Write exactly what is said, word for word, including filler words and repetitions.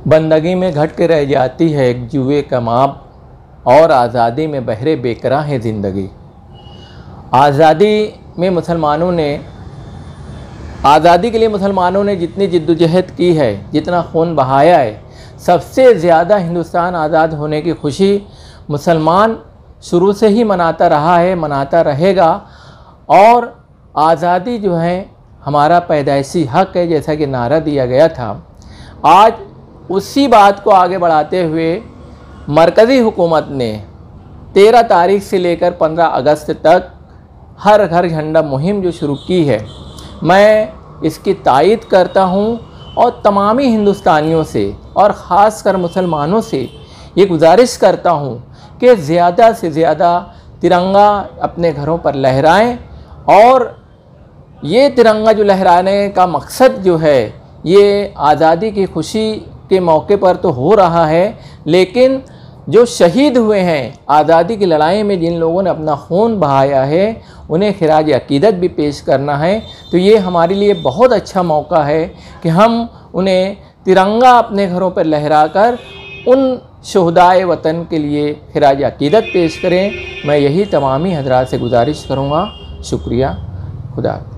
बंदगी में घट के रह जाती है एक जुए का माप, और आज़ादी में बहरे बेकरां है ज़िंदगी। आज़ादी में मुसलमानों ने आज़ादी के लिए मुसलमानों ने जितनी जिद्दोजहद की है, जितना खून बहाया है, सबसे ज़्यादा हिंदुस्तान आज़ाद होने की खुशी मुसलमान शुरू से ही मनाता रहा है, मनाता रहेगा। और आज़ादी जो है हमारा पैदाइशी हक़ है, जैसा कि नारा दिया गया था। आज उसी बात को आगे बढ़ाते हुए मरकज़ी हुकूमत ने तेरह तारीख से लेकर पंद्रह अगस्त तक हर घर झंडा मुहिम जो शुरू की है, मैं इसकी तायीद करता हूँ और तमामी हिंदुस्तानियों से और ख़ास कर मुसलमानों से ये गुजारिश करता हूँ कि ज़्यादा से ज़्यादा तिरंगा अपने घरों पर लहराएं। और ये तिरंगा जो लहराने का मकसद जो है, ये आज़ादी की खुशी के मौके पर तो हो रहा है, लेकिन जो शहीद हुए हैं आज़ादी की लड़ाई में, जिन लोगों ने अपना खून बहाया है, उन्हें खिराज अकीदत भी पेश करना है। तो ये हमारे लिए बहुत अच्छा मौका है कि हम उन्हें तिरंगा अपने घरों पर लहराकर उन शहदाए वतन के लिए खिराज अकीदत पेश करें। मैं यही तमामी हज़रात से गुजारिश करूँगा। शुक्रिया। खुदा।